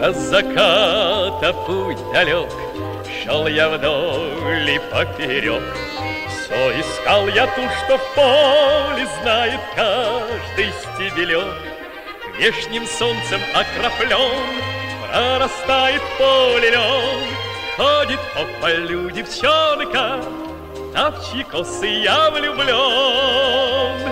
До заката путь далек, шел я вдоль и поперек. Все искал я ту, что в поле знает каждый стебелек. Вешним солнцем окроплен, прорастает поле лен. Ходит по полю девчонка, а в чьи косы я влюблен.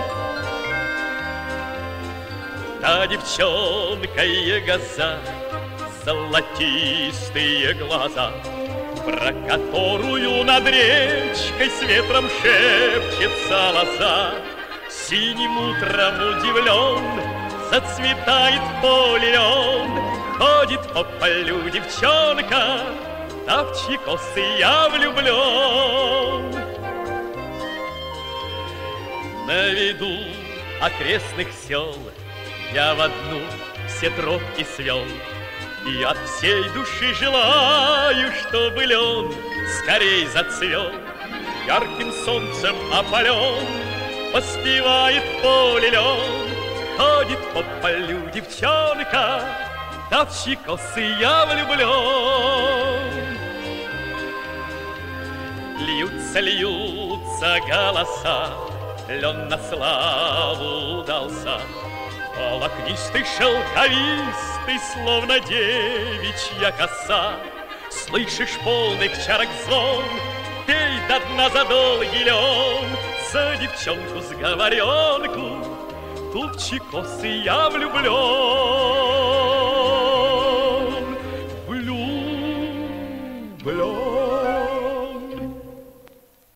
Та девчонка ягоза, золотистые глаза, про которую над речкой с ветром шепчется лоза. Синим утром удивлен, зацветает в поле лен. Ходит по полю девчонка, а в чьи косы я влюблен. На виду окрестных сел я в одну все тропки свел, и от всей души желаю, чтобы лен скорей зацвел. Ярким солнцем опален, поспевает в поле лен. Ходит по полю девчонка, да в чьи косы я влюблен. Льются голоса, лен на славу удался. Волокнистый, шелковистый, словно девичья коса. Слышишь полных чарок звон, пей до дна за долгий лен. За девчонку сговоренку, ту в чьи косы я влюблен.